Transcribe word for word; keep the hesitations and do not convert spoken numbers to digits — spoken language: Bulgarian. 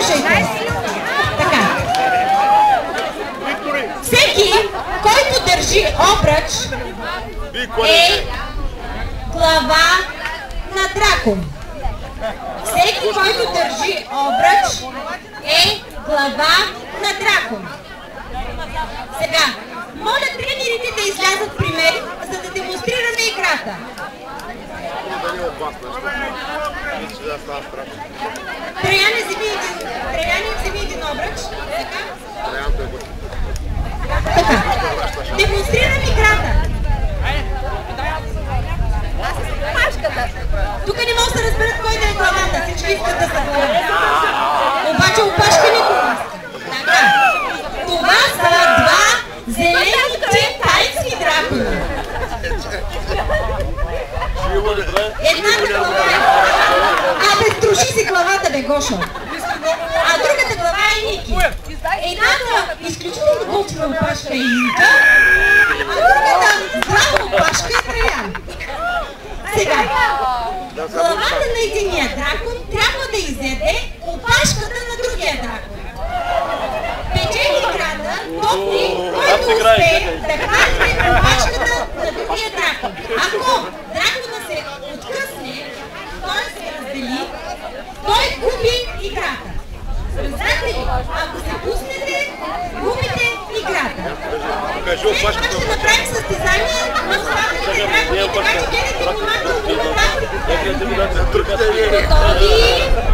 слушайте. Така. Всеки, който държи обръч, е глава на дракон. Всеки, който държи обръч, е глава на дракон. Сега, моля тренерите да излязат при мен, за да демонстрираме играта. Траяне, вземи един, Траяне, вземи един обръч. Така. Така. Демонстрирам играта. Тук не мога да разберат кой да е главата. Всички искат да са глава. Обаче опашка никога. Така. Това са два зелени тайтски дракона. Едната глава е... Абе, струши си главата, бе, Гошо. А другата глава е Ники. Едната изключително готина опашка е Ника, а другата здрава опашка е Траян. Сега, главата на единия дракон трябва да изяде опашката на другия дракон. Печели играта този, който успее да хване опашката на другия дракон. Ако дракона се откъсне, той се раздели, той губи играта. Разбрате ли? Ако се пуснете, губите играта. След това ще направим състезание на останалите дракони, така че гледайте внимателно на тактиката. Готови?